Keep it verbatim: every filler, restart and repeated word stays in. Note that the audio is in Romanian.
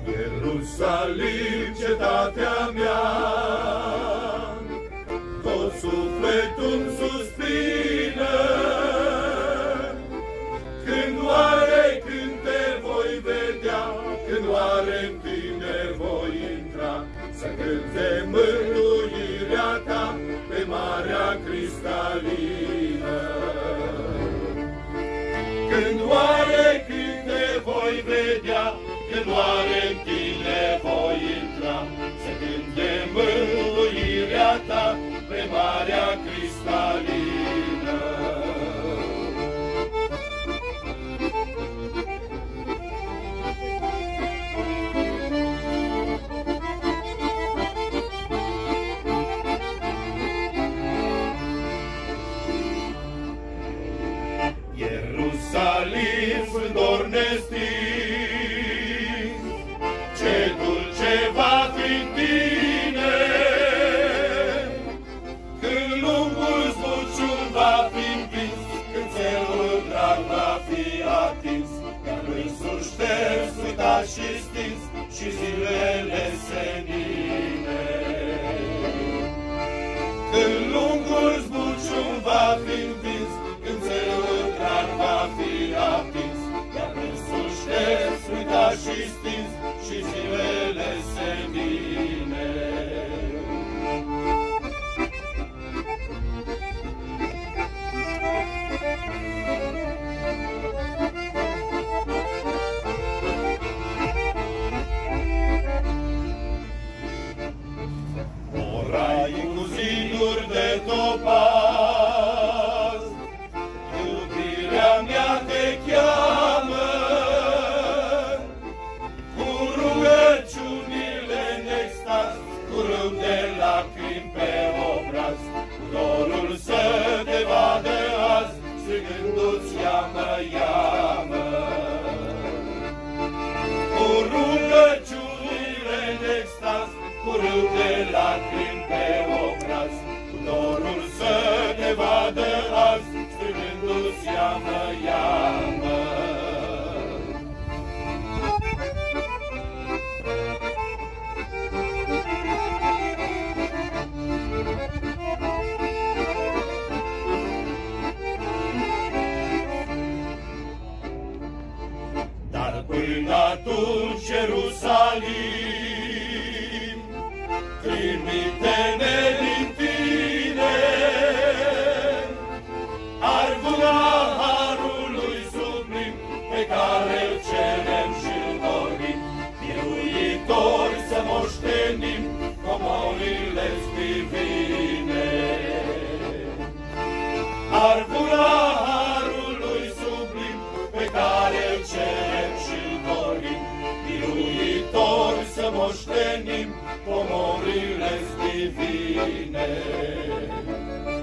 Ierusalim, cetatea mea, tot sufletul suspină. Când oare, când te voi vedea, când oare în tine voi intra, să cânte mântuirea ta pe marea cristalină. Când oare, când te voi vedea, când oare în tine voi intra, să cânte mântuirea ta pe marea cristalină. Ierusalim, splendor nestins, ce dulce va fi în tine, când lungul zbucium va fi împins, când țelul drag va fi atins, iar însuși șters, uitat și stins, și zilele senine. Când lungul zbucium va fi împins, când țelul drag va fi atins, iar însuși șters, uitat și stins, și zilele senine. Orai cu ziduri de topaz, iubirea mea te cheamă, cu rugăciunile în extaz, cu râu de lacrimi pe obraz, cu dorul să te vadă azi, strigându-ți iamă, iamă. Cu rugăciunile în extaz, cu râu de lacrimi pe obraz, cu dorul să te vadă azi, strigându-ți iamă, iamă. Dar până atunci, Ierusalim, trimite-ne din tine, arvuna harului sublim pe care îl cerem și-l dorim, biruitori să moștenim comorile divine. Arvuna harului sublim pe care îl cerem și-l dorim, biruitori să moștenim comorile divine.